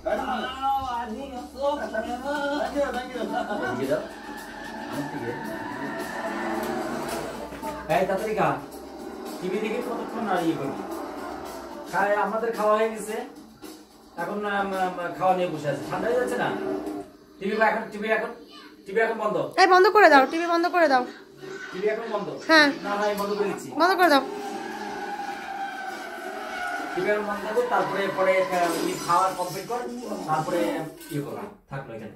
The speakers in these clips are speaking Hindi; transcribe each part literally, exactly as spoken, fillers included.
তাড়াতাড়ি খা, টিভি দেখে কতক্ষণ আর ইয়ে করবি। খায় আমাদের খাওয়া হয়ে গেছে, এখন খাওয়া নিয়ে বসে আছে, ঠান্ডা হয়ে যাচ্ছে না। টিভি এখন টিভি এখন টিভি এখন বন্ধ। এই বন্ধ করে দাও, টিভি বন্ধ করে দাও। টিভি এখন বন্ধ? হ্যাঁ। না না, বন্ধ করে দিচ্ছি। বন্ধ করে দাও। টিভি এখন বন্ধ করো, তারপরে পরে খাওয়া কমপ্লিট কর, তারপরে ইয়ে করো, থাকলো এখানে।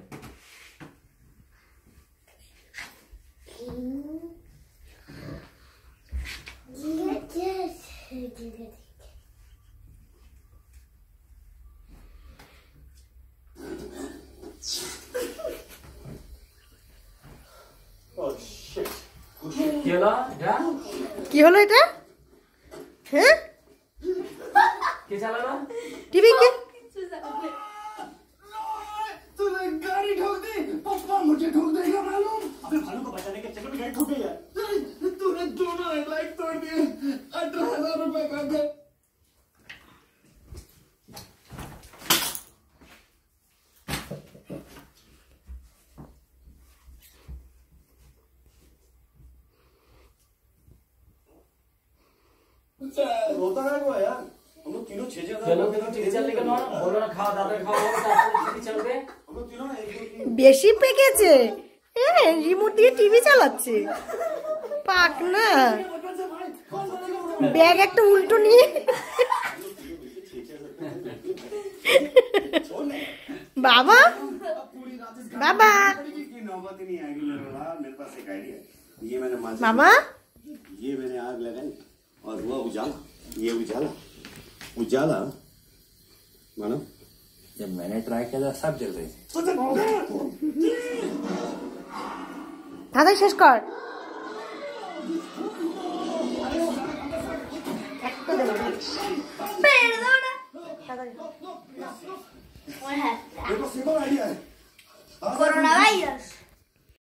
কি হলো এটা? হ্যাঁ, কে চালালো টিভি? কে? तूने गाड़ी ठोक दी, पापा मुझे ठोक देगा मालूम। अबे भालू को बचाने के चक्कर में गाड़ी ठोक गई है। तूने दोनों हेडलाइट तोड़ दिए, अठारह हजार रुपए का गए। रोता है वो यार, हम लोग तीनों छह छह चलो टीवी चल लेके ना, बोलो ना खाओ, दादा खाओ, तारপরে টিভি চলবে। हम लोग तीनों ना एक বেশি পেকেছে, হ্যাঁ, রিমোট দিয়ে টিভি চালাচ্ছে, পাক না। ব্যাগ একটা উল্টো নিয়ে বাবা বাবা नौबत ही नहीं आएगी मेरे पास एक आइडिया। ये मैंने मामा, ये मैंने आग लगाई और हुआ उजाला। ये उजाला उजाला मानो जब मैंने ट्राई किया था सब जल रहे थे। দাদা শেষ কর। मेरे को सिंपल आइडिया है। Coronavirus.